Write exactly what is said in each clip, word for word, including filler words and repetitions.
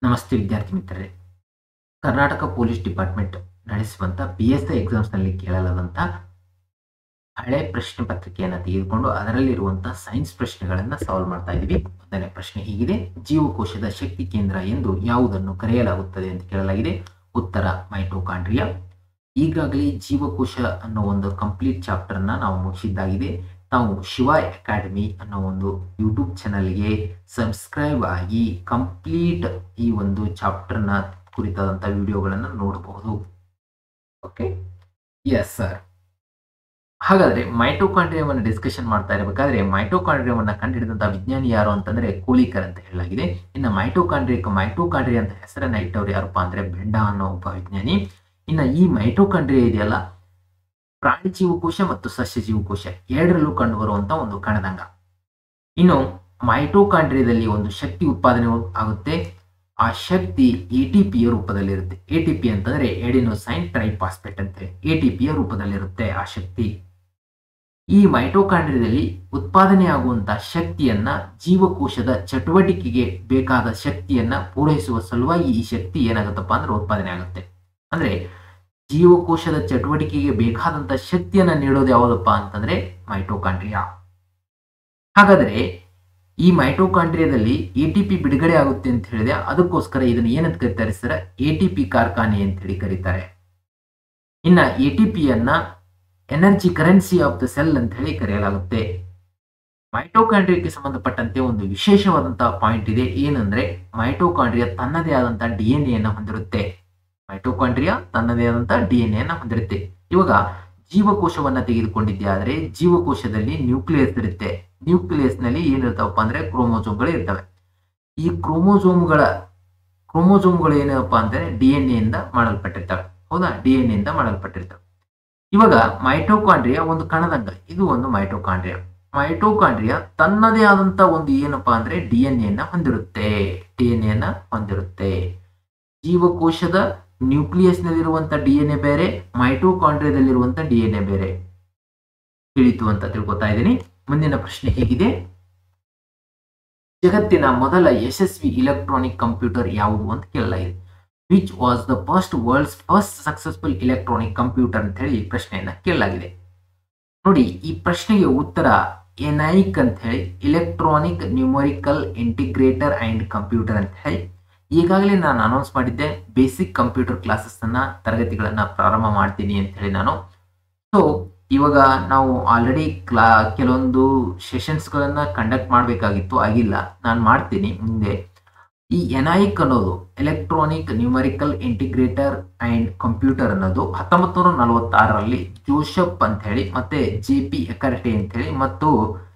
ನಮಸ್ತೆ ವಿದ್ಯಾರ್ಥಿ ಮಿತ್ರರೇ. ಕರ್ನಾಟಕ ಪೊಲೀಸ್ ಡಿಪಾರ್ಟ್ಮೆಂಟ್ ನಡೆಸುವಂತ ಪಿ ಎಸ್ ಐ ಎಕ್ಸಾಮ್ಸ್ ನಲ್ಲಿ ಕೇಳಲಾದಂತ ಹಳೆ ಪ್ರಶ್ನೆ ಪತ್ರಿಕೆಯನ್ನು ತೆಗೆದುಕೊಂಡು ಅದರಲ್ಲಿರುವಂತಹ ಸೈನ್ಸ್ ಪ್ರಶ್ನೆಗಳನ್ನು ಸಾಲ್ವ್ ಮಾಡ್ತಾ ಇದ್ದೀವಿ. ಮೊದಲನೇ ಪ್ರಶ್ನೆ ಹೀಗಿದೆ: ಜೀವಕೋಶದ ಶಕ್ತಿ ಕೇಂದ್ರ ಎಂದು ಯಾವುದನ್ನು ಕರೆಯಲಾಗುತ್ತದೆ ಅಂತ ಕೇಳಲಾಗಿದೆ. ಉತ್ತರ ಮೈಟೋಕಾಂಡ್ರಿಯಾ. ಈಗಾಗಲೇ ಜೀವಕೋಶ ಅನ್ನೋ ಒಂದು ಕಂಪ್ಲೀಟ್ ಚಾಪ್ಟರ್ ಅನ್ನ ನಾವು ಮುಗಿಸಿದ್ದಾಗಿದೆ. ನಾವು ಶಿವ ಅಕಾಡೆಮಿ ಅನ್ನೋ ಒಂದು ಯೂಟ್ಯೂಬ್ ಚಾನಲ್ಗೆ ಸಬ್ಸ್ಕ್ರೈಬ್ ಆಗಿ ಕಂಪ್ಲೀಟ್ ಈ ಒಂದು ಚಾಪ್ಟರ್ನ ಕುರಿತಾದಂಥ ವಿಡಿಯೋಗಳನ್ನು ನೋಡಬಹುದು. Okay, yes sir. ಹಾಗಾದ್ರೆ ಮೈಟೋಕಾಂಡ್ರಿಯಾವನ್ನು ಡಿಸ್ಕಷನ್ ಮಾಡ್ತಾ ಇರಬೇಕಾದ್ರೆ ಮೈಟೋಕಾಂಡ್ರಿಯಾವನ್ನು ಕಂಡುಹಿಡಿದಂತಹ ವಿಜ್ಞಾನಿ ಯಾರು ಅಂತಂದ್ರೆ ಕೋಲಿಕರ್ ಅಂತ ಹೇಳಲಾಗಿದೆ. ಇನ್ನು ಮೈಟೋಕಾಂಡ್ರಿಯಕ್ಕೆ ಮೈಟೋಕಾಂಡ್ರಿಯಾ ಅಂತ ಹೆಸರನ್ನ ಇಟ್ಟವ್ರು ಯಾರಪ್ಪ ಅಂದ್ರೆ ಬೆಂಡಾ ಅನ್ನೋ ಒಬ್ಬ ವಿಜ್ಞಾನಿ. ಇನ್ನು ಈ ಮೈಟೋಕಾಂಡ್ರಿಯಾ ಇದೆಯಲ್ಲ, ಪ್ರಾಣಿ ಜೀವಕೋಶ ಮತ್ತು ಸಸ್ಯ ಜೀವಕೋಶ ಎರಡರಲ್ಲೂ ಕಂಡು ಬರುವಂತ ಒಂದು ಕಣದಂಗ. ಇನ್ನು ಮೈಟೋಕಾಂಡ್ರಿಯಾದಲ್ಲಿ ಒಂದು ಶಕ್ತಿ ಉತ್ಪಾದನೆ ಆಗುತ್ತೆ. ಆ ಶಕ್ತಿ ಎ ಟಿ ಪಿ ಯ ರೂಪದಲ್ಲಿರುತ್ತೆ. ಎ ಟಿ ಪಿ ಅಂತಂದ್ರೆ ಎಡಿನೋಸೈನ್ ಟ್ರೈಫಾಸ್ಫೇಟ್ ಅಂತೇಳಿ ಎ ಟಿ ಪಿ ಯ ರೂಪದಲ್ಲಿರುತ್ತೆ ಆ ಶಕ್ತಿ. ಈ ಮೈಟೋಕಾಂಡ್ರಿಯಾದಲ್ಲಿ ಉತ್ಪಾದನೆ ಆಗುವಂತಹ ಶಕ್ತಿಯನ್ನ ಜೀವಕೋಶದ ಚಟುವಟಿಕೆಗೆ ಬೇಕಾದ ಶಕ್ತಿಯನ್ನ ಪೂರೈಸುವ ಸಲುವಾಗಿ ಈ ಶಕ್ತಿ ಏನಾಗುತ್ತಪ್ಪ ಅಂದ್ರೆ ಉತ್ಪಾದನೆ ಆಗುತ್ತೆ. ಅಂದ್ರೆ ಜೀವಕೋಶದ ಚಟುವಟಿಕೆಗೆ ಬೇಕಾದಂತ ಶಕ್ತಿಯನ್ನ ನೀಡೋದು ಯಾವುದಪ್ಪ ಅಂತಂದ್ರೆ ಮೈಟೋಕಾಂಡ್ರಿಯಾ. ಹಾಗಾದ್ರೆ ಈ ಮೈಟೋಕಾಂಡ್ರಿಯಾದಲ್ಲಿ ಎ ಟಿ ಪಿ ಬಿಡುಗಡೆ ಆಗುತ್ತೆ ಅಂತ ಹೇಳಿದೆ. ಅದಕ್ಕೋಸ್ಕರ ಇದನ್ನು ಏನಂತ ಕರೀತಾರೆ ಸರ್? ಎ ಟಿ ಪಿ ಕಾರ್ಖಾನೆ ಅಂತ ಹೇಳಿ ಕರೀತಾರೆ. ಇನ್ನ ಎ ಟಿ ಪಿ ಯನ್ನ energy currency of the cell ಅಂತ ಹೇಳಿ ಕರೆಯಲಾಗುತ್ತೆ. ಮೈಟೋಕಾಂಡ್ರಿಯಾಕ್ಕೆ ಸಂಬಂಧಪಟ್ಟಂತೆ ಒಂದು ವಿಶೇಷವಾದಂತಹ ಪಾಯಿಂಟ್ ಇದೆ. ಏನಂದ್ರೆ ಮೈಟೋಕಾಂಡ್ರಿಯಾ ತನ್ನದೇ ಆದಂತಹ ಡಿ ಎನ್ ಎ ಹೊಂದಿರುತ್ತೆ. ಮೈಟೋಕಾಂಡ್ರಿಯಾ ತನ್ನದೇ ಆದಂತಹ ಡಿ ಎನ್ ಎ ಹೊಂದಿರುತ್ತೆ. ಇವಾಗ ಜೀವಕೋಶವನ್ನ ತೆಗೆದುಕೊಂಡಿದ್ದೆ ಆದ್ರೆ ಜೀವಕೋಶದಲ್ಲಿ ನ್ಯೂಕ್ಲಿಯಸ್ ಇರುತ್ತೆ. ನ್ಯೂಕ್ಲಿಯಸ್ ನಲ್ಲಿ ಏನಿರ್ತಾವಪ್ಪ ಅಂದ್ರೆ ಕ್ರೋಮೋಸೋಮ್ಗಳು ಇರ್ತವೆ. ಈ ಕ್ರೋಮೋಸೋಮ್ಗಳ ಕ್ರೋಮೋಸೋಮ್ಗಳು ಏನಪ್ಪ ಅಂದ್ರೆ ಡಿ ಎನ್ ಎ ಇಂದ ಮಾಡಲ್ಪಟ್ಟಿರ್ತವೆ. ಹೌದಾ? ಡಿ ಎನ್ ಎ ಇಂದ ಮಾಡಲ್ಪಟ್ಟಿರ್ತವೆ. ಇವಾಗ ಮೈಟೋಕಾಂಡ್ರಿಯಾ ಒಂದು ಕಣದಂಗ, ಇದು ಒಂದು ಮೈಟೋಕಾಂಡ್ರಿಯಾ. ಮೈಟೋಕಾಂಡ್ರಿಯಾ ತನ್ನದೇ ಆದಂತ ಒಂದು ಏನಪ್ಪಾ ಅಂದ್ರೆ ಡಿ ಎನ್ ಎ ಹೊಂದಿರುತ್ತೆ. ಡಿ ಎನ್ ಎ ಹೊಂದಿರುತ್ತೆ. ಜೀವಕೋಶದ ನ್ಯೂಕ್ಲಿಯಸ್ ನಲ್ಲಿರುವಂತ ಡಿ ಎನ್ ಎ ಬೇರೆ, ಮೈಟೋಕಾಂಡ್ರಿಯಾದಲ್ಲಿರುವಂತ ಡಿ ಎನ್ ಎ ಬೇರೆ. ತಿಳಿತು ಅಂತ ತಿಳ್ಕೊತಾ ಇದ್ದೀನಿ. ಮುಂದಿನ ಪ್ರಶ್ನೆ ಹೇಗಿದೆ: ಜಗತ್ತಿನ ಮೊದಲ ಯಶಸ್ವಿ ಇಲೆಕ್ಟ್ರಾನಿಕ್ ಕಂಪ್ಯೂಟರ್ ಯಾವುದು ಅಂತ ಕೇಳಲಾಗಿದೆ. Which was the first world's first successful electronic computer ಅಂತ ಹೇಳಿ ಪ್ರಶ್ನೆಯನ್ನ ಕೇಳಲಾಗಿದೆ. ನೋಡಿ, ಈ ಪ್ರಶ್ನೆಗೆ ಉತ್ತರ ಎನೈಕ್ ಅಂತ ಹೇಳಿ, electronic numerical integrator and computer ಅಂತ ಹೇಳಿ. ಈಗಾಗಲೇ ನಾನು ಅನೌನ್ಸ್ ಮಾಡಿದ್ದೆ ಬೇಸಿಕ್ ಕಂಪ್ಯೂಟರ್ ಕ್ಲಾಸಸ್ ಅನ್ನ ತರಗತಿಗಳನ್ನ ಪ್ರಾರಂಭ ಮಾಡ್ತೀನಿ ಅಂತ ಹೇಳಿ ನಾನು. ಸೊ ಇವಾಗ ನಾವು ಆಲ್ರೆಡಿ ಕ್ಲಾ ಕೆಲವೊಂದು ಸೆಷನ್ಸ್ ಗಳನ್ನ ಕಂಡಕ್ಟ್ ಮಾಡಬೇಕಾಗಿತ್ತು, ಆಗಿಲ್ಲ. ನಾನು ಮಾಡ್ತೀನಿ ಮುಂದೆ. ಈ ಎನೈಕ್ ಅನ್ನೋದು electronic numerical integrator and computer ಅನ್ನೋದು ಹತ್ತೊಂಬತ್ತು ನೂರ ನಲವತ್ತಾರರಲ್ಲಿ ಜೋಸೆಫ್ ಅಂತ ಹೇಳಿ ಮತ್ತೆ ಜೆ ಪಿ ಎಕರ್ಟೆ ಅಂತ ಹೇಳಿ ಮತ್ತು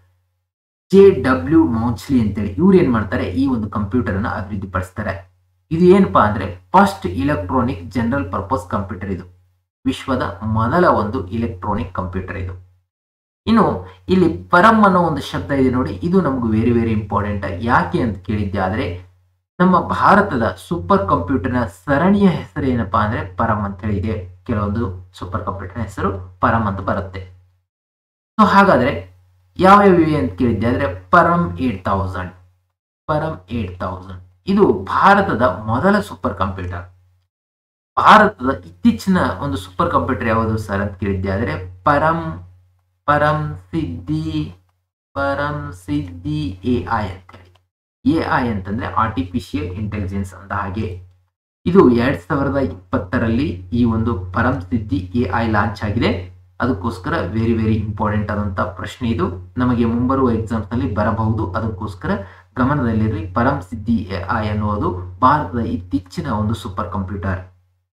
ಜೆ ಡಬ್ಲ್ಯೂ ಮೌಚ್ಲಿ ಅಂತೇಳಿ ಇವ್ರು ಏನ್ ಮಾಡ್ತಾರೆ, ಈ ಒಂದು ಕಂಪ್ಯೂಟರ್ ಅನ್ನ ಅಭಿವೃದ್ಧಿಪಡಿಸ್ತಾರೆ. ಇದು ಏನಪ್ಪಾ ಅಂದ್ರೆ first electronic general purpose computer. ಇದು ವಿಶ್ವದ ಮೊದಲ ಒಂದು ಇಲೆಕ್ಟ್ರಾನಿಕ್ ಕಂಪ್ಯೂಟರ್ ಇದು. ಇನ್ನು ಇಲ್ಲಿ ಪರಂ ಅನ್ನೋ ಒಂದು ಶಬ್ದ ಇದೆ ನೋಡಿ, ಇದು ನಮ್ಗೆ ವೆರಿ ವೆರಿ ಇಂಪಾರ್ಟೆಂಟ್. ಯಾಕೆ ಅಂತ ಕೇಳಿದ್ದೆ ಆದ್ರೆ ನಮ್ಮ ಭಾರತದ ಸೂಪರ್ ಕಂಪ್ಯೂಟರ್ನ ಸರಣಿಯ ಹೆಸರು ಏನಪ್ಪಾ ಅಂದ್ರೆ ಪರಂ ಅಂತ ಹೇಳಿ ಇದೆ. ಕೆಲವೊಂದು ಸೂಪರ್ ಕಂಪ್ಯೂಟರ್ನ ಹೆಸರು ಪರಂ ಅಂತ ಬರುತ್ತೆ. ಸೊ ಹಾಗಾದ್ರೆ ಯಾವ್ಯಾವ ಇವೆ ಅಂತ ಕೇಳಿದ್ದೆ ಆದ್ರೆ PARAM eight thousand PARAM eight thousand ಇದು ಭಾರತದ ಮೊದಲ ಸೂಪರ್ ಕಂಪ್ಯೂಟರ್. ಭಾರತದ ಇತ್ತೀಚಿನ ಒಂದು ಸೂಪರ್ ಕಂಪ್ಯೂಟರ್ ಯಾವುದು ಸರ್ ಅಂತ ಕೇಳಿದ್ದೆ ಆದ್ರೆ ಪರಂ ಪರಂ ಸಿದ್ಧಿ ಪರಂ ಸಿದ್ಧಿ ಎ ಐ ಅಂತ ಹೇಳಿ. ಎ ಐ ಅಂತಂದ್ರೆ ಆರ್ಟಿಫಿಷಿಯಲ್ ಇಂಟೆಲಿಜೆನ್ಸ್ ಅಂತ. ಹಾಗೆ ಇದು ಎರಡ್ ಸಾವಿರದ ಇಪ್ಪತ್ತರಲ್ಲಿ ಈ ಒಂದು ಪರಂ ಸಿದ್ಧಿ ಎ ಐ ಲಾಂಚ್ ಆಗಿದೆ. ಅದಕ್ಕೋಸ್ಕರ ವೆರಿ ವೆರಿ ಇಂಪಾರ್ಟೆಂಟ್ ಆದಂತ ಪ್ರಶ್ನೆ ಇದು. ನಮಗೆ ಮುಂಬರುವ ಎಕ್ಸಾಮ್ಸ್ ನಲ್ಲಿ ಬರಬಹುದು. ಅದಕ್ಕೋಸ್ಕರ ಗಮನದಲ್ಲಿರಲಿ. ಪರಂ ಸಿದ್ಧಿ ಎ ಐ ಅನ್ನುವುದು ಭಾರತದ ಇತ್ತೀಚಿನ ಒಂದು ಸೂಪರ್ ಕಂಪ್ಯೂಟರ್.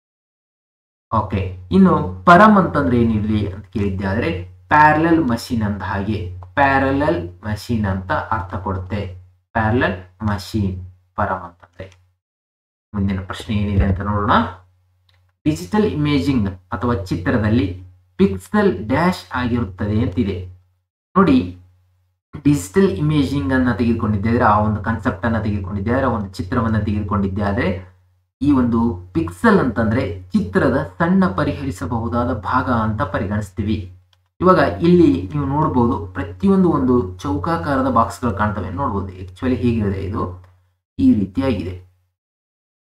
ಓಕೆ, ಇನ್ನು ಪರಂ ಅಂತಂದ್ರೆ ಏನಿರ್ಲಿ ಅಂತ ಕೇಳಿದ್ದೆ ಆದ್ರೆ ಪ್ಯಾರಲಲ್ ಮಷೀನ್ ಅಂತ. ಹಾಗೆ ಪ್ಯಾರಲಲ್ ಮಷೀನ್ ಅಂತ ಅರ್ಥ ಕೊಡುತ್ತೆ. ಪ್ಯಾರಲಲ್ ಮಷೀನ್ ಪರಂ ಅಂತಂದ್ರೆ. ಮುಂದಿನ ಪ್ರಶ್ನೆ ಏನಿದೆ ಅಂತ ನೋಡೋಣ. ಡಿಜಿಟಲ್ ಇಮೇಜಿಂಗ್ ಅಥವಾ ಚಿತ್ರದಲ್ಲಿ ಪಿಕ್ಸೆಲ್ ಡ್ಯಾಶ್ ಆಗಿರುತ್ತದೆ ಅಂತಿದೆ. ನೋಡಿ, ಡಿಜಿಟಲ್ ಇಮೇಜಿಂಗ್ ಅನ್ನ ತೆಗೆದುಕೊಂಡಿದ್ದೆ ಆದ್ರೆ, ಆ ಒಂದು ಕಾನ್ಸೆಪ್ಟ್ ಅನ್ನ ತೆಗೆದುಕೊಂಡಿದ್ದೆ ಆದ್ರೆ, ಒಂದು ಚಿತ್ರವನ್ನ ತೆಗೆದುಕೊಂಡಿದ್ದೆ ಆದ್ರೆ ಈ ಒಂದು ಪಿಕ್ಸೆಲ್ ಅಂತಂದ್ರೆ ಚಿತ್ರದ ಸಣ್ಣ ಪರಿಹರಿಸಬಹುದಾದ ಭಾಗ ಅಂತ ಪರಿಗಣಿಸ್ತೀವಿ. ಇವಾಗ ಇಲ್ಲಿ ನೀವು ನೋಡಬಹುದು, ಪ್ರತಿಯೊಂದು ಒಂದು ಚೌಕಾಕಾರದ ಬಾಕ್ಸ್ಗಳು ಕಾಣ್ತವೆ ನೋಡಬಹುದು. ಆಕ್ಚುಲಿ ಹೇಗಿದೆ ಇದು, ಈ ರೀತಿಯಾಗಿದೆ.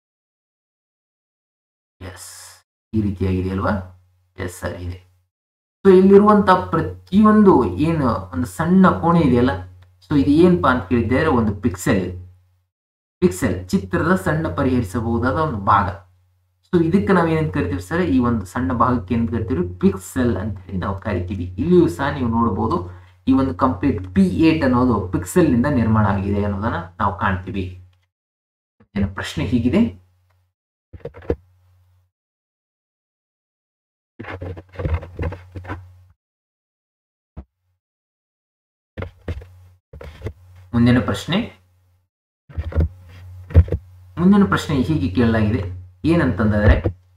ಈ ರೀತಿಯಾಗಿದೆ ಅಲ್ವಾ? ಎಸ್ ಸರ್ ಇದೆ. ಸೊ ಇಲ್ಲಿರುವಂತ ಪ್ರತಿಯೊಂದು ಏನು ಒಂದು ಸಣ್ಣ ಕೋಣೆ ಇದೆಯಲ್ಲ, ಸೊ ಇದು ಏನಪ್ಪಾ ಅಂತ ಕೇಳಿದ್ರೆ ಒಂದು ಪಿಕ್ಸೆಲ್ ಇದೆ. ಪಿಕ್ಸೆಲ್ ಚಿತ್ರದ ಸಣ್ಣ ಪರಿಹರಿಸಬಹುದಾದ ಒಂದು ಭಾಗ. ಸೊ ಇದಕ್ಕೆ ನಾವು ಏನಂತ ಕರಿತೀವಿ ಸರ್? ಈ ಒಂದು ಸಣ್ಣ ಭಾಗಕ್ಕೆ ಏನ್ ಕರಿತೀವಿ? ಪಿಕ್ಸೆಲ್ ಅಂತ ಹೇಳಿ ನಾವು ಕರಿತೀವಿ. ಇಲ್ಲಿಯೂ ಸಹ ನೀವು ನೋಡಬಹುದು ಈ ಒಂದು ಕಂಪ್ಲೀಟ್ ಪಿ ಏಟ್ ಅನ್ನೋದು ಪಿಕ್ಸೆಲ್ ನಿಂದ ನಿರ್ಮಾಣ ಆಗಿದೆ ಅನ್ನೋದನ್ನ ನಾವು ಕಾಣ್ತೀವಿ. ಪ್ರಶ್ನೆ ಹೀಗಿದೆ, ಮುಂದಿನ ಪ್ರಶ್ನೆ ಮುಂದಿನ ಪ್ರಶ್ನೆ ಹೀಗೆ ಕೇಳಲಾಗಿದೆ. ಏನಂತಂದ್ರೆ,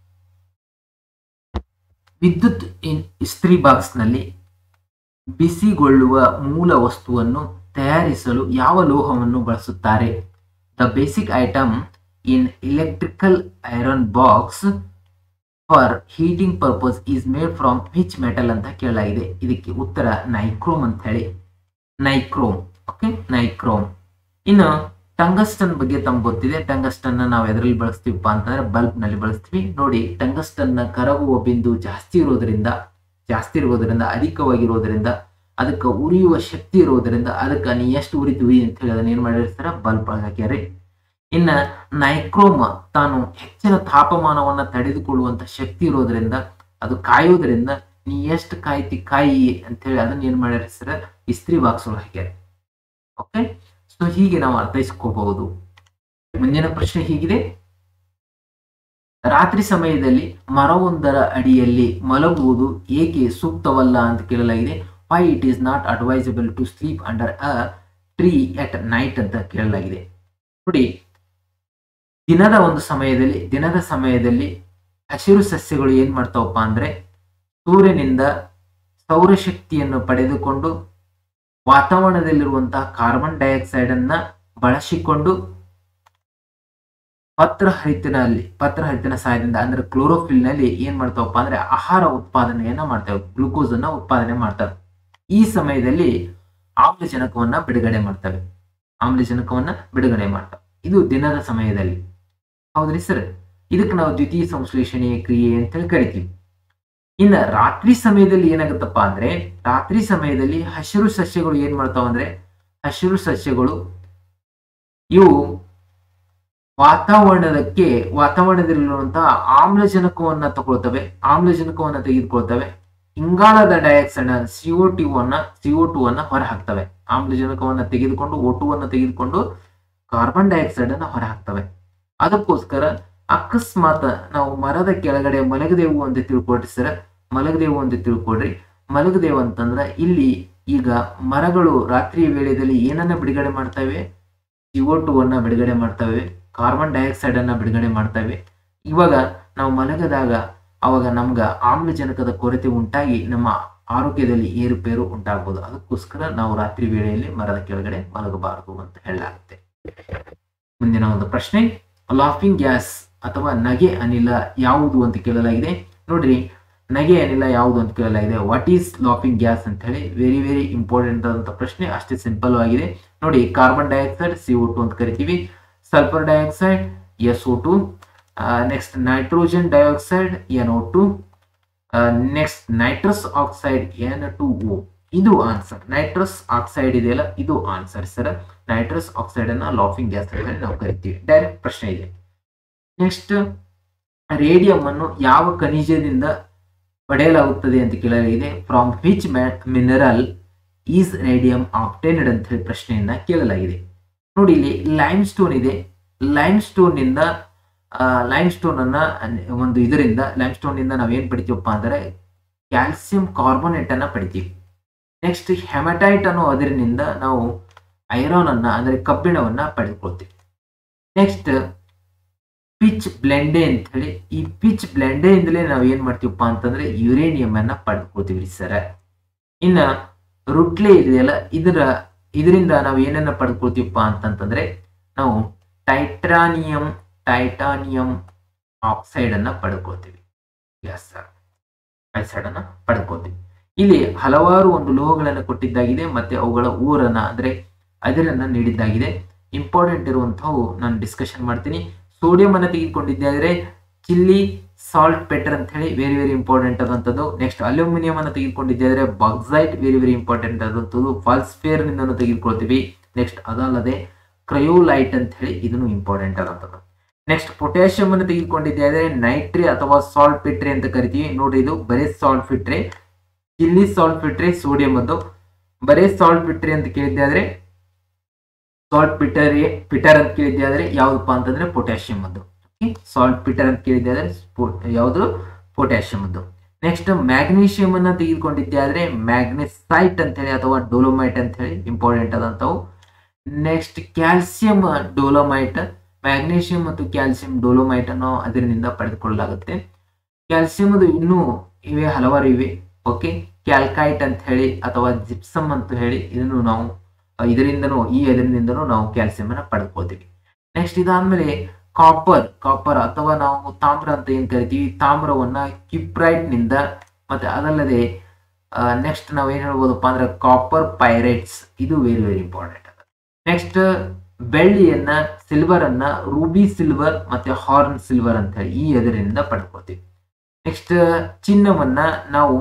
ವಿದ್ಯುತ್ ಇಸ್ತ್ರಿ ಬಾಕ್ಸ್ ನಲ್ಲಿ ಬಿಸಿಗೊಳ್ಳುವ ಮೂಲ ವಸ್ತುವನ್ನು ತಯಾರಿಸಲು ಯಾವ ಲೋಹವನ್ನು ಬಳಸುತ್ತಾರೆ? The basic item in electrical iron box for heating purpose is made from which metal ಅಂತ ಕೇಳಲಾಗಿದೆ. ಇದಕ್ಕೆ ಉತ್ತರ ನೈಕ್ರೋಮ್ ಅಂತ ಹೇಳಿ. ನೈಕ್ರೋಮ್. Okay, nichrome. ಇನ್ನು ಟಂಗಸ್ಟನ್ ಬಗ್ಗೆ ತಮ್ಗೆ ಗೊತ್ತಿದೆ. ಟಂಗಸ್ಟನ್ ನಾವು ಎದರಲ್ಲಿ ಬಳಸ್ತೀವಪ್ಪ ಅಂತಂದ್ರೆ ಬಲ್ಬ್ ನಲ್ಲಿ ಬಳಸ್ತೀವಿ. ನೋಡಿ, ಟಂಗಸ್ಟನ್ ನ ಕರಗುವ ಬಿಂದು ಜಾಸ್ತಿ ಇರೋದ್ರಿಂದ ಜಾಸ್ತಿ ಇರೋದ್ರಿಂದ ಅಧಿಕವಾಗಿರೋದ್ರಿಂದ ಅದಕ್ಕೆ ಉರಿಯುವ ಶಕ್ತಿ ಇರೋದ್ರಿಂದ ಅದಕ್ಕೆ ನೀ ಎಷ್ಟು ಉರಿತೀವಿ ಅಂತ ಹೇಳಿ ಅದನ್ನ ಏನ್ ಮಾಡಿರ್ತಾರ? ಬಲ್ಬ್ ಹಾಕ್ಯಾರಿ. ಇನ್ನ ನೈಕ್ರೋಮ್ ತಾನು ಹೆಚ್ಚಿನ ತಾಪಮಾನವನ್ನ ತಡೆದುಕೊಳ್ಳುವಂತ ಶಕ್ತಿ ಇರೋದ್ರಿಂದ ಅದು ಕಾಯೋದ್ರಿಂದ ನೀ ಎಷ್ಟು ಕಾಯ್ತಿ ಕಾಯಿ ಅಂತ ಹೇಳಿ ಅದನ್ನ ಏನ್ ಮಾಡಿರ್ತಾರ? ಇಸ್ತ್ರಿ ಬಾಕ್ಸ್ ಒಳಗೆ ಹಾಕ್ಯಾರ. ಓಕೆ, ಸೊ ಹೀಗೆ ನಾವು ಅರ್ಥೈಸ್ಕೋಬಹುದು. ಮುಂದಿನ ಪ್ರಶ್ನೆ ಹೀಗಿದೆ, ರಾತ್ರಿ ಸಮಯದಲ್ಲಿ ಮರವೊಂದರ ಅಡಿಯಲ್ಲಿ ಮಲಗುವುದು ಏಕೆ ಸೂಕ್ತವಲ್ಲ ಅಂತ ಕೇಳಲಾಗಿದೆ. Why it is not advisable to sleep under a tree at night ಅಂತ ಕೇಳಲಾಗಿದೆ. ನೋಡಿ, ದಿನದ ಒಂದು ಸಮಯದಲ್ಲಿ ದಿನದ ಸಮಯದಲ್ಲಿ ಹಸಿರು ಸಸ್ಯಗಳು ಏನ್ ಮಾಡ್ತಾವಪ್ಪ ಅಂದ್ರೆ ಸೂರ್ಯನಿಂದ ಸೌರಶಕ್ತಿಯನ್ನು ಪಡೆದುಕೊಂಡು ವಾತಾವರಣದಲ್ಲಿರುವಂತಹ ಕಾರ್ಬನ್ ಡೈಆಕ್ಸೈಡ್ ಅನ್ನ ಬಳಸಿಕೊಂಡು ಪತ್ರಹರಿತಿನಲ್ಲಿ ಪತ್ರಹರಿತಿನ ಸಹಾಯದಿಂದ ಅಂದ್ರೆ ಕ್ಲೋರೋಫಿಲ್ ನಲ್ಲಿ ಏನ್ ಮಾಡ್ತಾವಪ್ಪ ಅಂದ್ರೆ ಆಹಾರ ಉತ್ಪಾದನೆಯನ್ನ ಮಾಡ್ತೇವೆ, ಗ್ಲೂಕೋಸ್ ಅನ್ನ ಉತ್ಪಾದನೆ ಮಾಡ್ತವೆ. ಈ ಸಮಯದಲ್ಲಿ ಆಮ್ಲಜನಕವನ್ನ ಬಿಡುಗಡೆ ಮಾಡ್ತವೆ ಆಮ್ಲಜನಕವನ್ನ ಬಿಡುಗಡೆ ಮಾಡ್ತವೆ ಇದು ದಿನದ ಸಮಯದಲ್ಲಿ. ಹೌದ್ರಿ ಸರ್? ಇದಕ್ಕೆ ನಾವು ದ್ವಿತೀಯ ಸಂಶ್ಲೇಷಣೆಯ ಕ್ರಿಯೆ ಅಂತ ಹೇಳಿ ಕರಿತೀವಿ. ಇನ್ನ ರಾತ್ರಿ ಸಮಯದಲ್ಲಿ ಏನಾಗುತ್ತಪ್ಪ ಅಂದ್ರೆ ರಾತ್ರಿ ಸಮಯದಲ್ಲಿ ಹಸಿರು ಸಸ್ಯಗಳು ಏನ್ ಮಾಡ್ತಾವ ಅಂದ್ರೆ ಹಸಿರು ಸಸ್ಯಗಳು ಇವು ವಾತಾವರಣದಕ್ಕೆ ವಾತಾವರಣದಲ್ಲಿರುವಂತಹ ಆಮ್ಲಜನಕವನ್ನ ತಗೊಳ್ತವೆ ಆಮ್ಲಜನಕವನ್ನ ತೆಗೆದುಕೊಳ್ತವೆ ಇಂಗಾಲದ dioxide C O two C O two ಹೊರ ಹಾಕ್ತವೆ. ಆಮ್ಲಜನಕವನ್ನ ತೆಗೆದುಕೊಂಡು ಓ ಟು ಅನ್ನ ತೆಗೆದುಕೊಂಡು ಕಾರ್ಬನ್ ಡೈಆಕ್ಸೈಡ್ ಅನ್ನ ಹೊರ ಹಾಕ್ತವೆ. ಅದಕ್ಕೋಸ್ಕರ ಅಕಸ್ಮಾತ್ ನಾವು ಮರದ ಕೆಳಗಡೆ ಮಲಗದೇವು ಅಂತ ತಿಳ್ಕೊಳ್ರಿ ಸರ್, ಮಲಗದೇವು ಅಂತ ತಿಳ್ಕೊಳ್ರಿ. ಮಲಗದೇವು ಅಂತಂದ್ರ ಇಲ್ಲಿ ಈಗ ಮರಗಳು ರಾತ್ರಿಯ ವೇಳೆಯಲ್ಲಿ ಏನನ್ನ ಬಿಡುಗಡೆ ಮಾಡ್ತವೆ? ಸಿಒ ಟು ಅನ್ನ ಬಿಡುಗಡೆ ಮಾಡ್ತವೆ, ಕಾರ್ಬನ್ ಡೈಆಕ್ಸೈಡ್ ಅನ್ನ ಬಿಡುಗಡೆ ಮಾಡ್ತವೆ. ಇವಾಗ ನಾವು ಮಲಗದಾಗ ಅವಾಗ ನಮ್ಗ ಆಮ್ಲಜನಕದ ಕೊರತೆ ಉಂಟಾಗಿ ನಮ್ಮ ಆರೋಗ್ಯದಲ್ಲಿ ಏರುಪೇರು ಉಂಟಾಗಬಹುದು. ಅದಕ್ಕೋಸ್ಕರ ನಾವು ರಾತ್ರಿ ವೇಳೆಯಲ್ಲಿ ಮರದ ಕೆಳಗಡೆ ಮಲಗಬಾರದು ಅಂತ ಹೇಳಲಾಗುತ್ತೆ. ಮುಂದಿನ ಒಂದು ಪ್ರಶ್ನೆ, ಲಾಫಿಂಗ್ ಗ್ಯಾಸ್ ಅಥವಾ ನಗೆ ಅನಿಲ ಯಾವುದು ಅಂತ ಕೇಳಲಾಗಿದೆ. ನೋಡ್ರಿ, ನಗೆ ಅನಿಲ ಯಾವುದು ಅಂತ ಕೇಳಲಾಗಿದೆ. ವಾಟ್ ಈಸ್ ಲಾಫಿಂಗ್ ಗ್ಯಾಸ್ ಅಂತ ಹೇಳಿ ವೆರಿ ವೆರಿ ಇಂಪಾರ್ಟೆಂಟ್ ಆದಂತ ಪ್ರಶ್ನೆ. ಅಷ್ಟೇ ಸಿಂಪಲ್ ಆಗಿದೆ. ನೋಡಿ, carbon dioxide C O two ಕರಿತೀವಿ, sulphur dioxide S O two, next nitrogen dioxide N O two, next nitrous oxide N two O. ಇದು ಆನ್ಸರ್. ನೈಟ್ರಸ್ ಆಕ್ಸೈಡ್ ಇದೆಯಲ್ಲ, ಇದು ಆನ್ಸರ್ ಸರ್. ನೈಟ್ರಸ್ ಆಕ್ಸೈಡ್ ಅನ್ನ ಲಾಫಿಂಗ್ ಗ್ಯಾಸ್ ಅಂತ ನಾವು ಕರಿತೀವಿ. Direct ಪ್ರಶ್ನೆ ಇದೆ. ನೆಕ್ಸ್ಟ್, ರೇಡಿಯಂ ಅನ್ನು ಯಾವ ಖನಿಜದಿಂದ ಪಡೆಯಲಾಗುತ್ತದೆ ಅಂತ ಕೇಳಲಾಗಿದೆ. From which mineral is radium obtained ಅಂತ ಹೇಳಿ ಪ್ರಶ್ನೆಯನ್ನ ಕೇಳಲಾಗಿದೆ. ನೋಡಿ, ಇಲ್ಲಿ ಲೈಮ್ ಸ್ಟೋನ್ ಇದೆ. ಲೈಮ್ ಸ್ಟೋನ್ ನಿಂದ ಲೈಮ್ ಸ್ಟೋನ್ ಅನ್ನ ಒಂದು ಇದರಿಂದ ಲೈಮ್ ಸ್ಟೋನ್ ನಿಂದ ನಾವೇನ್ ಪಡಿತೀವಪ್ಪ ಅಂದ್ರೆ ಕ್ಯಾಲ್ಸಿಯಂ ಕಾರ್ಬೋನೇಟ್ ಅನ್ನ ಪಡಿತೀವಿ. ನೆಕ್ಸ್ಟ್, ಹೆಮಟೈಟ್ ಅನ್ನೋ ಅದರಿನಿಂದ ನಾವು ಐರನ್ ಅನ್ನ ಅಂದ್ರೆ ಕಬ್ಬಿಣವನ್ನ ಪಡೆದುಕೊಳ್ತೀವಿ. ನೆಕ್ಸ್ಟ್, ಪಿಚ್ ಬ್ಲೆಂಡೆ ಅಂತ ಹೇಳಿ ಈ ಪಿಚ್ ಬ್ಲೆಂಡೆ ಇಂದಲೇ ನಾವು ಏನ್ ಮಾಡ್ತೀವಪ್ಪ ಅಂತಂದ್ರೆ ಯುರೇನಿಯಂ ಅನ್ನ ಪಡೆದುಕೊಳ್ತೀವಿ ಸರ್. ಇನ್ನ ರುಟ್ಲೆ ಇದೆಯಲ್ಲ, ಇದರ ಇದರಿಂದ ನಾವು ಏನನ್ನ ಪಡೆದುಕೊಳ್ತೀವಪ್ಪ ಅಂತಂತಂದ್ರೆ ನಾವು ಟೈಟಾನಿಯಂ ಟೈಟಾನಿಯಂ ಆಕ್ಸೈಡ್ ಅನ್ನ ಪಡೆದುಕೊಳ್ತೀವಿ. ಎಸ್ ಸರ್, ಆಕ್ಸೈಡ್ ಅನ್ನ ಪಡೆದುಕೊಳ್ತೀವಿ. ಇಲ್ಲಿ ಹಲವಾರು ಒಂದು ಲೋಹಗಳನ್ನು ಕೊಟ್ಟಿದ್ದಾಗಿದೆ ಮತ್ತೆ ಅವುಗಳ ಊರನ್ನ ಅಂದ್ರೆ ಅದರನ್ನ ನೀಡಿದ್ದಾಗಿದೆ. ಇಂಪಾರ್ಟೆಂಟ್ ಇರುವಂತವು ನಾನು ಡಿಸ್ಕಷನ್ ಮಾಡ್ತೀನಿ. ಸೋಡಿಯಂ ಅನ್ನ ತೆಗೆದುಕೊಂಡಿದ್ದಾದ್ರೆ ಚಿಲ್ಲಿ ಸಾಲ್ಟ್ ಪೆಟರ್ ಅಂತ ಹೇಳಿ ವೆರಿ ವೆರಿ ಇಂಪಾರ್ಟೆಂಟ್ ಆದಂಥದ್ದು. ನೆಕ್ಸ್ಟ್ ಅಲ್ಯೂಮಿನಿಯಂ ಅನ್ನು ತೆಗೆದುಕೊಂಡಿದ್ದರೆ ಬಾಕ್ಸೈಟ್ ವೆರಿ ವೆರಿ ಇಂಪಾರ್ಟೆಂಟ್ ಆದಂಥದ್ದು. ಫಾಲ್ಸ್ಫೇರ್ ನಿಂದ ತೆಗೆದುಕೊಳ್ತೀವಿ. ನೆಕ್ಸ್ಟ್ ಅದಲ್ಲದೆ ಕ್ರಯೋಲೈಟ್ ಅಂತ ಹೇಳಿ ಇದನ್ನು ಇಂಪಾರ್ಟೆಂಟ್ ಆದಂಥದ್ದು. ನೆಕ್ಸ್ಟ್ ಪೊಟ್ಯಾಷಿಯಂ ಅನ್ನು ತೆಗೆದುಕೊಂಡಿದ್ದರೆ ನೈಟ್ರಿ ಅಥವಾ ಸಾಲ್ಟ್ ಪೆಟ್ರಿ ಅಂತ ಕರಿತೀವಿ. ನೋಡ್ರಿ ಇದು ಬರೀ saltpetre, Chile saltpetre sodium ಅದು. ಬರೀ ಸಾಲ್ಟ್ ಫಿಟ್ರಿ ಅಂತ ಕೇಳಿದ್ದಾದ್ರೆ ಸಾಲ್ಟ್ ಪಿಟರ್ ಪಿಟರ್ ಅಂತ ಕೇಳಿದ್ದಾದ್ರೆ ಯಾವ್ದಪ್ಪ ಅಂತಂದ್ರೆ ಪೊಟ್ಯಾಷಿಯಂ ಅದು. ಸಾಲ್ಟ್ ಪಿಟರ್ ಅಂತ ಕೇಳಿದ್ದಾದ್ರೆ ಯಾವುದು ಪೊಟ್ಯಾಷಿಯಂ ಅದು. ನೆಕ್ಸ್ಟ್ ಮ್ಯಾಗ್ನೀಷಿಯಂ ಅನ್ನ ತೆಗೆದುಕೊಂಡಿದ್ದಾದ್ರೆ ಮ್ಯಾಗ್ನೆಸೈಟ್ ಅಂತ ಹೇಳಿ ಅಥವಾ ಡೋಲೋಮೈಟ್ ಅಂತ ಹೇಳಿ ಇಂಪಾರ್ಟೆಂಟ್ ಆದಂತವು. ನೆಕ್ಸ್ಟ್ ಕ್ಯಾಲ್ಸಿಯಂ ಡೋಲೋಮೈಟ್, ಮ್ಯಾಗ್ನೀಷಿಯಂ ಮತ್ತು ಕ್ಯಾಲ್ಸಿಯಂ ಡೋಲೋಮೈಟ್ ಅನ್ನು ಅದರಿಂದ ಪಡೆದುಕೊಳ್ಳಲಾಗುತ್ತೆ. ಕ್ಯಾಲ್ಸಿಯಂ ಅದು ಇನ್ನೂ ಇವೆ ಹಲವಾರು ಇವೆ. ಓಕೆ, ಕ್ಯಾಲ್ಕೈಟ್ ಅಂತ ಹೇಳಿ ಅಥವಾ ಜಿಪ್ಸಮ್ ಅಂತ ಹೇಳಿ ಇದನ್ನು ನಾವು ಇದರಿಂದನೂ ಈ ಇದರಿಂದನೂ ನಾವು ಕ್ಯಾಲ್ಸಿಯಂ ಅನ್ನ ಪಡೆದುಕೊಳ್ತೀವಿ. ನೆಕ್ಸ್ಟ್ ಇದಾದ್ಮೇಲೆ ಕಾಪರ್ ಕಾಪರ್ ಅಥವಾ ನಾವು ತಾಮ್ರ ಅಂತ ಏನ್ ಕರಿತೀವಿ, ತಾಮ್ರವನ್ನ ಕಿಪ್ರೈಟ್ ನಿಂದ ಮತ್ತೆ ಅದಲ್ಲದೆ ನೆಕ್ಸ್ಟ್ ನಾವ್ ಏನ್ ಹೇಳ್ಬೋದಪ್ಪ ಅಂದ್ರೆ ಕಾಪರ್ ಪೈರೇಟ್ಸ್, ಇದು ವೆರಿ ವೆರಿ ಇಂಪಾರ್ಟೆಂಟ್. ನೆಕ್ಸ್ಟ್ ಬೆಳ್ಳಿಯನ್ನ ಸಿಲ್ವರ್ ಅನ್ನ ರೂಬಿ ಸಿಲ್ವರ್ ಮತ್ತೆ ಹಾರ್ನ್ ಸಿಲ್ವರ್ ಅಂತ ಹೇಳಿ ಈ ಎದುರಿನಿಂದ ಪಡ್ಕೊಳ್ತೀವಿ. ನೆಕ್ಸ್ಟ್ ಚಿನ್ನವನ್ನ ನಾವು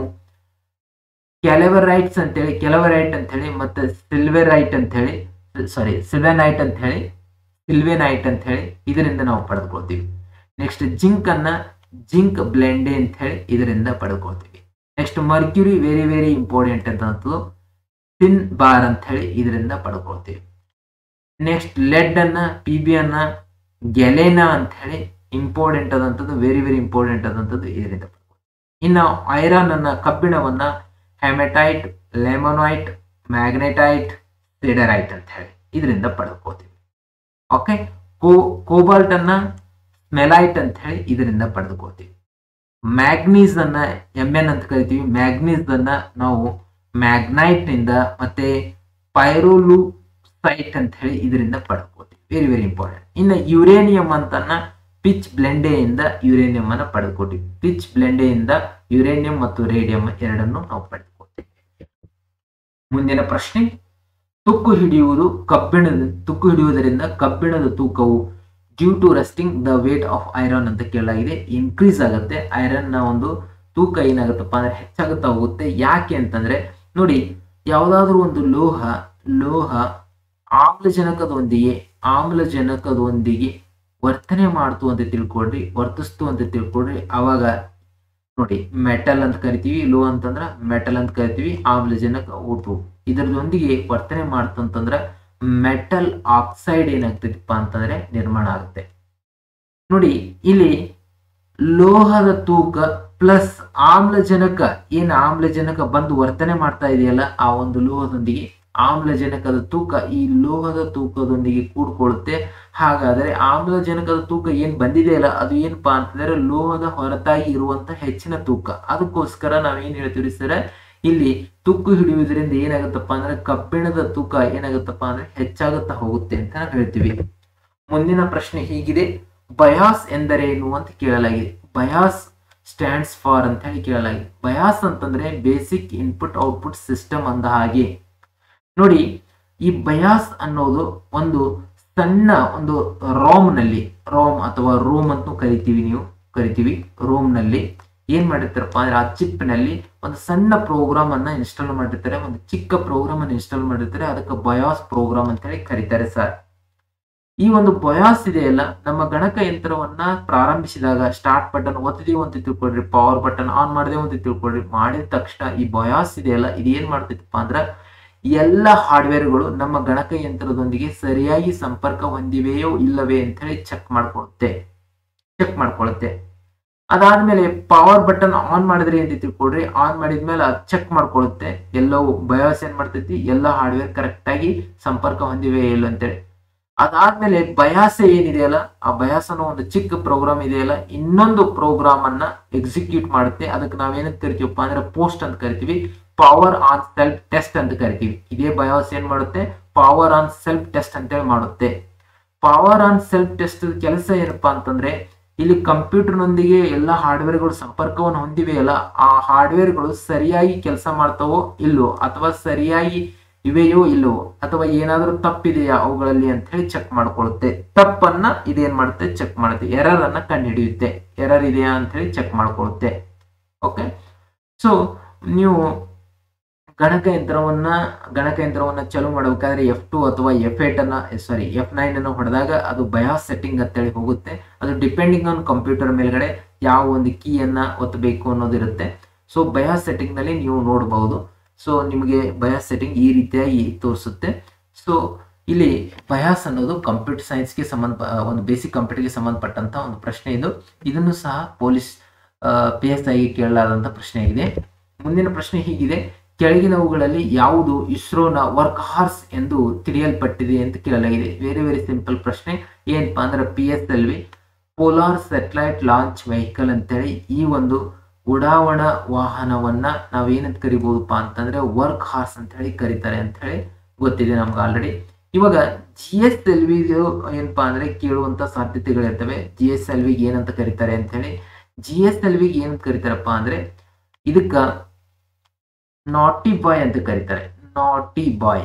ಕ್ಯಾಲೆವರೈಟ್ಸ್ ಅಂತ ಹೇಳಿ ಕೆಲವರೈಟ್ ಅಂತ ಹೇಳಿ ಮತ್ತೆ ಸಿಲ್ವೆರೈಟ್ ಅಂತ ಹೇಳಿ ಸಾರಿ ಸಿಲ್ವೆನೈಟ್ ಅಂತ ಹೇಳಿ ಸಿಲ್ವೆನೈಟ್ ಅಂತ ಹೇಳಿ ಇದರಿಂದ ನಾವು ಪಡೆದುಕೊಳ್ತೀವಿ. ನೆಕ್ಸ್ಟ್ ಜಿಂಕ್ ಅನ್ನ ಜಿಂಕ್ ಬ್ಲೆಂಡೆ ಅಂತ ಹೇಳಿ ಇದರಿಂದ ಪಡೆದುಕೊಳ್ತೀವಿ. Next mercury very very important ಅಂತ ಟಿನ್ ಬಾರ್ ಅಂತ ಹೇಳಿ ಇದರಿಂದ ಪಡ್ಕೊಳ್ತೀವಿ. ನೆಕ್ಸ್ಟ್ ಲೆಡ್ ಅನ್ನ ಪಿ ಬಿ ಅನ್ನ ಗೆಲೆನಾ ಅಂತ ಹೇಳಿ ಇಂಪಾರ್ಟೆಂಟ್ ಆದಂಥದ್ದು ವೆರಿ ವೆರಿ ಇಂಪಾರ್ಟೆಂಟ್ ಆದಂಥದ್ದು ಇದರಿಂದ ಪಡ್ಕೊಳ್ತೀವಿ. ಇನ್ನು ಐರನ್ ಅನ್ನ ಕಬ್ಬಿಣವನ್ನ ಹೆಮೆಟೈಟ್, ಲೆಮೊನೈಟ್, ಮ್ಯಾಗ್ನೆಟೈಟ್, ಸಿಡರೈಟ್ ಅಂತ ಹೇಳಿ ಇದರಿಂದ ಪಡೆದುಕೊಳ್ತೀವಿ. ಓಕೆ, ಕೋ ಕೋಬಾಲ್ಟ್ ಅನ್ನ ಸ್ಮೆಲೈಟ್ ಅಂತ ಹೇಳಿ ಇದರಿಂದ ಪಡೆದುಕೊಳ್ತೀವಿ. ಮ್ಯಾಗ್ನೀಸ್ ಅನ್ನ ಎಮ್ ಎನ್ ಅಂತ ಕರಿತೀವಿ. ಮ್ಯಾಗ್ನೀಸ್ ಅನ್ನ ನಾವು ಮ್ಯಾಗ್ನೈಟ್ ನಿಂದ ಮತ್ತೆ ಪೈರೋಲೂಸೈಟ್ ಅಂತ ಹೇಳಿ ಇದರಿಂದ ಪಡೆದುಕೊಳ್ತೀವಿ. Very very important. ಇನ್ನು ಯುರೇನಿಯಂ ಅಂತನ್ನ ಪಿಚ್ ಬ್ಲೆಂಡೆಯಿಂದ ಯುರೇನಿಯಂ ಅನ್ನ ಪಡೆದುಕೊಳ್ತೀವಿ. ಪಿಚ್ ಬ್ಲೆಂಡೆಯಿಂದ ಯುರೇನಿಯಂ ಮತ್ತು ರೇಡಿಯಂ ಎರಡನ್ನು ನಾವು ಪಡೆದುಕೊಳ್ತೀವಿ. ಮುಂದಿನ ಪ್ರಶ್ನೆ, ತುಕ್ಕು ಹಿಡಿಯುವುದು ಕಬ್ಬಿಣದ ತುಕ್ಕು ಹಿಡಿಯುವುದರಿಂದ ಕಬ್ಬಿಣದ ತೂಕವು due to rusting the weight of iron ಅಂತ ಕೇಳಲಾಗಿದೆ. ಇನ್ಕ್ರೀಸ್ ಆಗುತ್ತೆ, ಐರನ್ ನ ಒಂದು ತೂಕ ಏನಾಗುತ್ತಪ್ಪ ಅಂದ್ರೆ ಹೆಚ್ಚಾಗುತ್ತಾ ಹೋಗುತ್ತೆ. ಯಾಕೆ ಅಂತಂದ್ರೆ ನೋಡಿ, ಯಾವುದಾದ್ರೂ ಒಂದು ಲೋಹ ಲೋಹ ಆಮ್ಲಜನಕದೊಂದಿಗೆ ಆಮ್ಲಜನಕದೊಂದಿಗೆ ವರ್ತನೆ ಮಾಡ್ತು ಅಂತ ತಿಳ್ಕೊಳ್ರಿ, ವರ್ತಿಸ್ತು ಅಂತ ತಿಳ್ಕೊಳ್ರಿ. ಅವಾಗ ನೋಡಿ ಮೆಟಲ್ ಅಂತ ಕರಿತೀವಿ, ಲೋ ಅಂತಂದ್ರ ಮೆಟಲ್ ಅಂತ ಕರಿತೀವಿ, ಆಮ್ಲಜನಕ ಊಟು ಇದರದೊಂದಿಗೆ ವರ್ತನೆ ಮಾಡ್ತಂತಂದ್ರ ಮೆಟಲ್ ಆಕ್ಸೈಡ್ ಏನಾಗ್ತದಪ್ಪ ಅಂತಂದ್ರೆ ನಿರ್ಮಾಣ ಆಗುತ್ತೆ. ನೋಡಿ ಇಲ್ಲಿ ಲೋಹದ ತೂಕ ಪ್ಲಸ್ ಆಮ್ಲಜನಕ ಏನ್ ಆಮ್ಲಜನಕ ಬಂದು ವರ್ತನೆ ಮಾಡ್ತಾ ಇದೆಯಲ್ಲ ಆ ಒಂದು ಲೋಹದೊಂದಿಗೆ ಆಮ್ಲಜನಕದ ತೂಕ ಈ ಲೋಹದ ತೂಕದೊಂದಿಗೆ ಕೂಡ್ಕೊಳ್ಳುತ್ತೆ. ಹಾಗಾದರೆ ಆಮ್ಲಜನಕದ ತೂಕ ಏನ್ ಬಂದಿದೆಯಲ್ಲ ಅದು ಏನಪ್ಪಾ ಅಂತಂದ್ರೆ ಲೋಹದ ಹೊರತಾಗಿ ಇರುವಂತ ಹೆಚ್ಚಿನ ತೂಕ. ಅದಕ್ಕೋಸ್ಕರ ನಾವೇನ್ ಹೇಳ್ತೀವಿ ಸರ್, ಇಲ್ಲಿ ತುಕ್ಕು ಹಿಡಿಯುವುದರಿಂದ ಏನಾಗುತ್ತಪ್ಪ ಅಂದ್ರೆ ಕಬ್ಬಿಣದ ತೂಕ ಏನಾಗುತ್ತಪ್ಪ ಅಂದ್ರೆ ಹೆಚ್ಚಾಗುತ್ತಾ ಹೋಗುತ್ತೆ ಅಂತ ನಾವು ಹೇಳ್ತೀವಿ. ಮುಂದಿನ ಪ್ರಶ್ನೆ ಹೀಗಿದೆ, ಬಯಾಸ್ ಎಂದರೇನು ಅಂತ ಕೇಳಲಾಗಿದೆ. ಬಯಾಸ್ ಸ್ಟ್ಯಾಂಡ್ಸ್ ಫಾರ್ ಅಂತ ಹೇಳಿ ಕೇಳಲಾಗಿದೆ. ಬಯಾಸ್ ಅಂತಂದ್ರೆ ಬೇಸಿಕ್ ಇನ್ಪುಟ್ ಔಟ್ಪುಟ್ ಸಿಸ್ಟಮ್ ಅಂದ ಹಾಗೆ. ನೋಡಿ ಈ ಬಯಾಸ್ ಅನ್ನೋದು ಒಂದು ಸಣ್ಣ ಒಂದು ರೋಮ್ ನಲ್ಲಿ ರೋಮ್ ಅಥವಾ ರೂಮ್ ಅಂತ ಕರಿತೀವಿ ನೀವು ಕರಿತೀವಿ ರೋಮ್ ನಲ್ಲಿ ಏನ್ ಮಾಡಿರ್ತಾರಪ್ಪ ಅಂದ್ರೆ ಆ ಚಿಪ್ ನಲ್ಲಿ ಒಂದು ಸಣ್ಣ ಪ್ರೋಗ್ರಾಮ್ ಅನ್ನ ಇನ್ಸ್ಟಾಲ್ ಮಾಡಿರ್ತಾರೆ, ಒಂದು ಚಿಕ್ಕ ಪ್ರೋಗ್ರಾಮ್ ಅನ್ನ ಇನ್ಸ್ಟಾಲ್ ಮಾಡಿರ್ತಾರೆ. ಅದಕ್ಕೆ ಬಯಾಸ್ ಪ್ರೋಗ್ರಾಮ್ ಅಂತ ಹೇಳಿ ಕರೀತಾರೆ ಸರ್. ಈ ಒಂದು ಬಯಾಸ್ ಇದೆಯಲ್ಲ, ನಮ್ಮ ಗಣಕ ಯಂತ್ರವನ್ನ ಪ್ರಾರಂಭಿಸಿದಾಗ ಸ್ಟಾರ್ಟ್ ಬಟನ್ ಒತ್ತಿದೀವಿ ಅಂತ ತಿಳ್ಕೊಳ್ರಿ, ಪವರ್ ಬಟನ್ ಆನ್ ಮಾಡಿದೆವು ಅಂತ ತಿಳ್ಕೊಳ್ರಿ, ಮಾಡಿದ ತಕ್ಷಣ ಈ ಬಯಾಸ್ ಇದೆಯಲ್ಲ ಇದು ಏನ್ ಮಾಡ್ತೈತಪ್ಪ ಅಂದ್ರ ಎಲ್ಲ ಹಾರ್ಡ್ವೇರ್ಗಳು ನಮ್ಮ ಗಣಕ ಯಂತ್ರದೊಂದಿಗೆ ಸರಿಯಾಗಿ ಸಂಪರ್ಕ ಹೊಂದಿವೆಯೋ ಇಲ್ಲವೇ ಅಂತ ಹೇಳಿ ಚೆಕ್ ಮಾಡ್ಕೊಳುತ್ತೆ ಚೆಕ್ ಮಾಡ್ಕೊಳುತ್ತೆ ಅದಾದ್ಮೇಲೆ ಪವರ್ ಬಟನ್ ಆನ್ ಮಾಡಿದ್ರಿ ಅಂತ ತಿಳ್ಕೊಳ್ರಿ, ಆನ್ ಮಾಡಿದ್ಮೇಲೆ ಅದು ಚೆಕ್ ಮಾಡ್ಕೊಳುತ್ತೆ ಎಲ್ಲವೂ ಬಯಾಸ್ ಏನ್ ಮಾಡ್ತೈತಿ ಎಲ್ಲ ಹಾರ್ಡ್ವೇರ್ ಕರೆಕ್ಟ್ ಆಗಿ ಸಂಪರ್ಕ ಹೊಂದಿವೆ ಇಲ್ಲ ಅಂತೇಳಿ. ಅದಾದ್ಮೇಲೆ ಬಯಾಸ್ ಏನಿದೆಯಲ್ಲ ಆ ಬಯಾಸ್ ಅನ್ನೋ ಒಂದು ಚಿಕ್ಕ ಪ್ರೋಗ್ರಾಮ್ ಇದೆಯಲ್ಲ ಇನ್ನೊಂದು ಪ್ರೋಗ್ರಾಮ್ ಅನ್ನ ಎಕ್ಸಿಕ್ಯೂಟ್ ಮಾಡುತ್ತೆ. ಅದಕ್ಕೆ ನಾವೇನಂತ ಕರಿತೀವಪ್ಪ ಅಂದ್ರೆ ಪೋಸ್ಟ್ ಅಂತ ಕರಿತೀವಿ, ಪವರ್ ಆನ್ ಸೆಲ್ಫ್ ಟೆಸ್ಟ್ ಅಂತ ಕರಿತೀವಿ. ಇದೇ ಬಯಾಸ್ ಏನ್ ಮಾಡುತ್ತೆ, ಪವರ್ ಆನ್ ಸೆಲ್ಫ್ ಟೆಸ್ಟ್ ಅಂತೇಳಿ ಮಾಡುತ್ತೆ. ಪವರ್ ಆನ್ ಸೆಲ್ಫ್ ಟೆಸ್ಟ್ ಕೆಲಸ ಏನಪ್ಪಾ ಅಂತಂದ್ರೆ ಇಲ್ಲಿ ಕಂಪ್ಯೂಟರ್ನೊಂದಿಗೆ ಎಲ್ಲ ಹಾರ್ಡ್ವೇರ್ಗಳು ಸಂಪರ್ಕವನ್ನು ಹೊಂದಿವೆಯಲ್ಲ ಆ ಹಾರ್ಡ್ವೇರ್ಗಳು ಸರಿಯಾಗಿ ಕೆಲಸ ಮಾಡ್ತಾವೋ ಇಲ್ಲೋ ಅಥವಾ ಸರಿಯಾಗಿ ಇವೆಯೋ ಇಲ್ಲವೋ ಅಥವಾ ಏನಾದರೂ ತಪ್ಪಿದೆಯಾ ಅವುಗಳಲ್ಲಿ ಅಂತ ಹೇಳಿ ಚೆಕ್ ಮಾಡ್ಕೊಳ್ಳುತ್ತೆ. ತಪ್ಪನ್ನ ಇದೇನ್ ಮಾಡುತ್ತೆ, ಚೆಕ್ ಮಾಡುತ್ತೆ. ಎರರ್ ಅನ್ನ ಕಂಡು ಹಿಡಿಯುತ್ತೆ. ಎರರ್ ಇದೆಯಾ ಅಂತ ಹೇಳಿ ಚೆಕ್ ಮಾಡ್ಕೊಳ್ಳುತ್ತೆ. ಓಕೆ, ಸೊ ನೀವು ಗಣಕಯಂತ್ರವನ್ನ ಗಣಕಯಂತ್ರವನ್ನ ಚಾಲೂ ಮಾಡಬೇಕಾದ್ರೆ ಎಫ್ ಟು ಅಥವಾ ಎಫ್ ಏಟ್ ಅನ್ನ ಸಾರಿ ಎಫ್ ನೈನ್ ಅನ್ನು ಹೊಡೆದಾಗ ಅದು ಬಯಾಸ್ ಸೆಟ್ಟಿಂಗ್ ಅಂತೇಳಿ ಹೋಗುತ್ತೆ. ಅದು ಡಿಪೆಂಡಿಂಗ್ ಆನ್ ಕಂಪ್ಯೂಟರ್ ಮೇಲ್ಗಡೆ ಯಾವ ಒಂದು ಕೀಯನ್ನ ಒತ್ತಬೇಕು ಅನ್ನೋದಿರುತ್ತೆ. ಸೊ ಬಯಾಸ್ ಸೆಟ್ಟಿಂಗ್ ನಲ್ಲಿ ನೀವು ನೋಡಬಹುದು. ಸೊ ನಿಮಗೆ ಬಯಾಸ್ ಸೆಟ್ಟಿಂಗ್ ಈ ರೀತಿಯಾಗಿ ತೋರಿಸುತ್ತೆ. ಸೊ ಇಲ್ಲಿ ಬಯಾಸ್ ಅನ್ನೋದು ಕಂಪ್ಯೂಟರ್ ಸೈನ್ಸ್ಗೆ ಸಂಬಂಧ ಒಂದು ಬೇಸಿಕ್ ಕಂಪ್ಯೂಟರ್ಗೆ ಸಂಬಂಧಪಟ್ಟಂತ ಒಂದು ಪ್ರಶ್ನೆ ಇದು. ಇದನ್ನು ಸಹ ಪೊಲೀಸ್ ಪಿ ಎಸ್ ಐಗೆ ಕೇಳಲಾದಂತ ಪ್ರಶ್ನೆ ಆಗಿದೆ. ಮುಂದಿನ ಪ್ರಶ್ನೆ ಹೀಗಿದೆ, ಕೆಳಗಿನವುಗಳಲ್ಲಿ ಯಾವುದು ಇಸ್ರೋನ ವರ್ಕ್ ಹಾರ್ಸ್ ಎಂದು ತಿಳಿಯಲ್ಪಟ್ಟಿದೆ ಅಂತ ಕೇಳಲಾಗಿದೆ. ವೆರಿ ವೆರಿ ಸಿಂಪಲ್ ಪ್ರಶ್ನೆ. ಏನಪ್ಪಾ ಅಂದ್ರೆ P S L V polar satellite launch vehicle ಅಂತೇಳಿ ಈ ಒಂದು ಉಡಾವಣಾ ವಾಹನವನ್ನ ನಾವೇನಂತ ಕರಿಬಹುದಪ್ಪ ಅಂತಂದ್ರೆ ವರ್ಕ್ ಹಾರ್ಸ್ ಅಂತ ಹೇಳಿ ಕರೀತಾರೆ ಅಂತ ಹೇಳಿ ಗೊತ್ತಿದೆ ನಮ್ಗೆ ಆಲ್ರೆಡಿ. ಇವಾಗ ಜಿ ಎಸ್ ಎಲ್ ವಿ ಏನಪ್ಪಾ ಅಂದ್ರೆ ಕೇಳುವಂತ ಸಾಧ್ಯತೆಗಳಿರ್ತವೆ. ಜಿ ಎಸ್ ಎಲ್ ವಿಗೆ ಏನಂತ ಕರೀತಾರೆ ಅಂತ ಹೇಳಿ. ಜಿ ಎಸ್ ಎಲ್ ವಿಗೆ ಏನಂತ ಕರೀತಾರಪ್ಪ ಅಂದ್ರೆ ಇದಕ್ಕ ನಾಟಿ ಬಾಯ್ ಅಂತ ಕರೀತಾರೆ. ನಾಟಿ ಬಾಯ್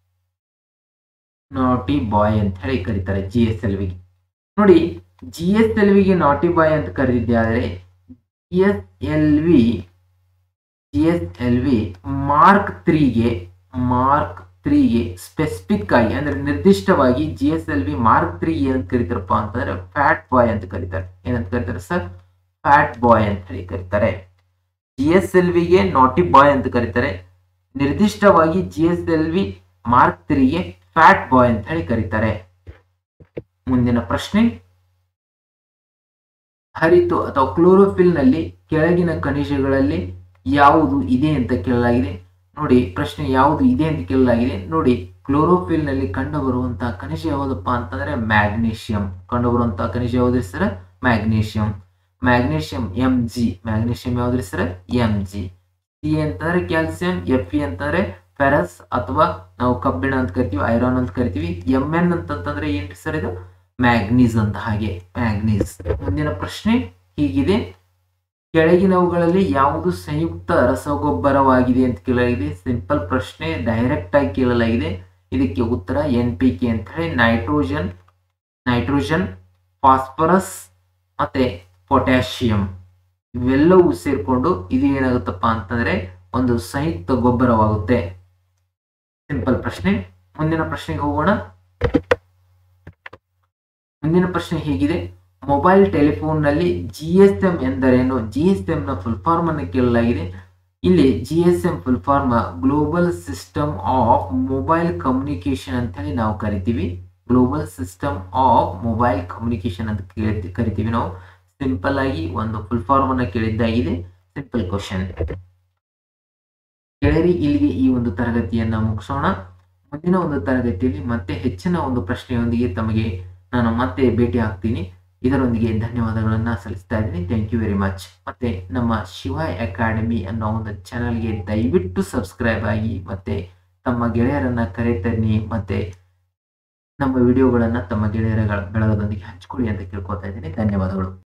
ನಾಟಿ ಬಾಯ್ ಅಂತ ಹೇಳಿ ಕರೀತಾರೆ ಜಿ ಎಸ್ ಎಲ್ ವಿಗೆ. ನೋಡಿ, G S L ವಿಗೆ naughty boy ಅಂತ ಕರೆದಿದ್ದಾದ್ರೆ G S L V G S L V mark ತ್ರೀಗೆ ಮಾರ್ಕ್ ತ್ರೀಗೆ ಸ್ಪೆಸಿಫಿಕ್ ಆಗಿ ಅಂದ್ರೆ ನಿರ್ದಿಷ್ಟವಾಗಿ G S L V mark three ಏನಂತ ಕರೀತಾರಪ್ಪ ಅಂತಂದ್ರೆ ಫ್ಯಾಟ್ ಬಾಯ್ ಅಂತ ಕರೀತಾರೆ. ಏನಂತ ಕರೀತಾರೆ ಸರ್? ಫ್ಯಾಟ್ ಬಾಯ್ ಅಂತ ಹೇಳಿ ಕರೀತಾರೆ. G S L ವಿಗೆ naughty boy ಅಂತ ಕರೀತಾರೆ. ನಿರ್ದಿಷ್ಟವಾಗಿ G S L V mark ತ್ರೀಗೆ ಫ್ಯಾಟ್ ಬಾಯ್ ಅಂತ ಹೇಳಿ ಕರೀತಾರೆ. ಮುಂದಿನ ಪ್ರಶ್ನೆ, ಹರಿತು ಅಥವಾ ಕ್ಲೋರೋಫಿಲ್ ನಲ್ಲಿ ಕೆಳಗಿನ ಖನಿಜಗಳಲ್ಲಿ ಯಾವುದು ಇದೆ ಅಂತ ಕೇಳಲಾಗಿದೆ. ನೋಡಿ, ಪ್ರಶ್ನೆ ಯಾವುದು ಇದೆ ಅಂತ ಕೇಳಲಾಗಿದೆ. ನೋಡಿ, ಕ್ಲೋರೋಫಿಲ್ ನಲ್ಲಿ ಕಂಡು ಬರುವಂತಹ ಖನಿಜ ಯಾವುದಪ್ಪ ಅಂತಂದ್ರೆ ಮ್ಯಾಗ್ನೀಷಿಯಂ. ಕಂಡು ಬರುವಂತಹ ಖನಿಜ ಯಾವ್ದು sir? Magnesium. Magnesium M G. Magnesium ಯಾವ್ದ್ರಿ ಸರ್? M G. ಸಿ ಅಂತಂದ್ರೆ ಕ್ಯಾಲ್ಸಿಯಂ, ಎಫ್ ಇ ಅಂತಂದ್ರೆ ಫೆರಸ್ ಅಥವಾ ನಾವು ಕಬ್ಬಿಣ ಅಂತ ಕರಿತೀವಿ, ಐರನ್ ಅಂತ ಕರಿತೀವಿ. ಎಂ ಎನ್ ಅಂತಂದ್ರೆ ಏನ್ರಿ ಸರ್? ಇದು ಮ್ಯಾಗ್ನೀಸ್ ಅಂತ. ಹಾಗೆ ಮ್ಯಾಗ್ನೀಸ್. ಮುಂದಿನ ಪ್ರಶ್ನೆ ಹೀಗಿದೆ, ಕೆಳಗಿನವುಗಳಲ್ಲಿ ಯಾವುದು ಸಂಯುಕ್ತ ರಸಗೊಬ್ಬರವಾಗಿದೆ ಅಂತ ಕೇಳಲಾಗಿದೆ. ಸಿಂಪಲ್ ಪ್ರಶ್ನೆ, ಡೈರೆಕ್ಟ್ ಆಗಿ ಕೇಳಲಾಗಿದೆ. ಇದಕ್ಕೆ ಉತ್ತರ ಎನ್ ಪಿ ಕೆ ಅಂತ ಹೇಳಿ. ನೈಟ್ರೋಜನ್ ನೈಟ್ರೋಜನ್ ಫಾಸ್ಫರಸ್ ಮತ್ತೆ ಪೊಟ್ಯಾಷಿಯಂ ಇವೆಲ್ಲವೂ ಸೇರ್ಕೊಂಡು ಇದು ಏನಾಗುತ್ತಪ್ಪ ಅಂತಂದ್ರೆ ಒಂದು ಸಂಯುಕ್ತ ಗೊಬ್ಬರವಾಗುತ್ತೆ. ಸಿಂಪಲ್ ಪ್ರಶ್ನೆ. ಮುಂದಿನ ಪ್ರಶ್ನೆಗೆ ಹೋಗೋಣ. ಮುಂದಿನ ಪ್ರಶ್ನೆ ಹೀಗಿದೆ, ಮೊಬೈಲ್ ಟೆಲಿಫೋನ್ ನಲ್ಲಿ ಜಿ ಎಸ್ ಎಂ ಎಂದರೇನು? ಜಿ ಎಸ್ ಎಂ ನ ಫುಲ್ ಫಾರ್ಮ್ ಅನ್ನು ಕೇಳಲಾಗಿದೆ. ಇಲ್ಲಿ G S M full form global system of mobile communication ಅಂತ ಹೇಳಿ ನಾವು ಕರಿತೀವಿ. Global system of mobile communication ಅಂತ ಕೇಳಿ ಕರಿತೀವಿ ನಾವು. ಸಿಂಪಲ್ ಆಗಿ ಒಂದು ಫುಲ್ ಫಾರ್ಮ್ ಅನ್ನ ಕೇಳಿದ್ದಾಗಿದೆ. Simple question. ಗೆಳೆಯರಿ, ಇಲ್ಲಿಗೆ ಈ ಒಂದು ತರಗತಿಯನ್ನ ಮುಗಿಸೋಣ. ಮುಂದಿನ ಒಂದು ತರಗತಿಯಲ್ಲಿ ಮತ್ತೆ ಹೆಚ್ಚಿನ ಒಂದು ಪ್ರಶ್ನೆಯೊಂದಿಗೆ ತಮಗೆ ನಾನು ಮತ್ತೆ ಭೇಟಿ ಆಗ್ತೀನಿ. ಇದರೊಂದಿಗೆ ಧನ್ಯವಾದಗಳನ್ನ ಸಲ್ಲಿಸ್ತಾ ಇದ್ದೀನಿ. Thank you very much. ಮತ್ತೆ ನಮ್ಮ ಶಿವ ಅಕಾಡೆಮಿ ಅನ್ನೋ ಒಂದು ಚಾನಲ್ಗೆ ದಯವಿಟ್ಟು ಸಬ್ಸ್ಕ್ರೈಬ್ ಆಗಿ ಮತ್ತೆ ತಮ್ಮ ಗೆಳೆಯರನ್ನ ಕರೆತನ್ನಿ ಮತ್ತೆ ನಮ್ಮ ವಿಡಿಯೋಗಳನ್ನ ತಮ್ಮ ಗೆಳೆಯರ ಬಳಗದೊಂದಿಗೆ ಹಂಚಿಕೊಳ್ಳಿ ಅಂತ ಕೇಳ್ಕೊತಾ ಇದ್ದೀನಿ. ಧನ್ಯವಾದಗಳು.